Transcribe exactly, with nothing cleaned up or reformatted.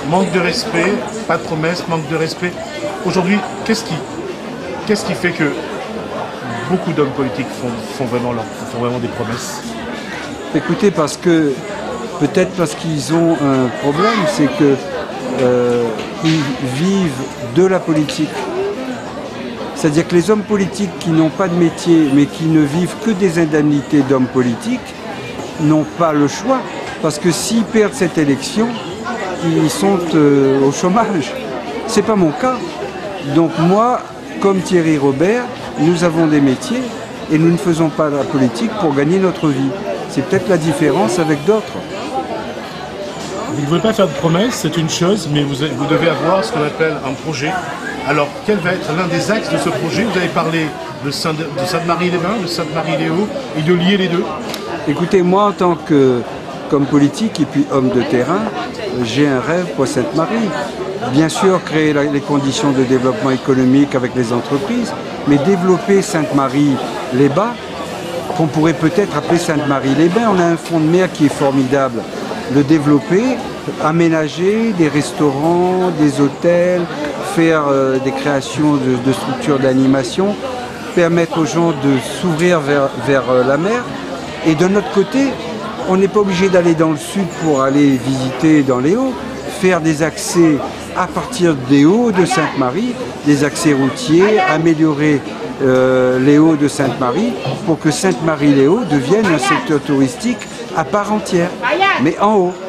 manque de respect, pas de promesses, manque de respect. Aujourd'hui, qu'est-ce qui, qu'est-ce qui fait que beaucoup d'hommes politiques font, font, vraiment leur, font vraiment des promesses? Écoutez, parce que peut-être parce qu'ils ont un problème, c'est que euh, ils vivent de la politique. C'est-à-dire que les hommes politiques qui n'ont pas de métier, mais qui ne vivent que des indemnités d'hommes politiques, n'ont pas le choix. Parce que s'ils perdent cette élection, ils sont euh, au chômage. C'est pas mon cas. Donc moi, comme Thierry Robert, nous avons des métiers et nous ne faisons pas la politique pour gagner notre vie. C'est peut-être la différence avec d'autres. Vous ne voulez pas faire de promesses, c'est une chose, mais vous, vous devez avoir ce qu'on appelle un projet. Alors, quel va être l'un des axes de ce projet? Vous avez parlé de Sainte-Marie-les-Bains, de Sainte-Marie-les-Hauts, et de lier les deux. Écoutez, moi, en tant que comme politique et puis homme de terrain, j'ai un rêve pour Sainte-Marie. Bien sûr, créer la, les conditions de développement économique avec les entreprises, mais développer Sainte-Marie-les-Bas, qu'on pourrait peut-être appeler Sainte-Marie-les-Bains. On a un front de mer qui est formidable. Le développer, aménager des restaurants, des hôtels, faire euh, des créations de, de structures d'animation, permettre aux gens de s'ouvrir vers, vers euh, la mer. Et de notre côté, on n'est pas obligé d'aller dans le sud pour aller visiter dans les Hauts, faire des accès à partir des Hauts de Sainte-Marie, des accès routiers, améliorer euh, les Hauts de Sainte-Marie pour que Sainte-Marie-les-Hauts devienne un secteur touristique à part entière, mais en haut.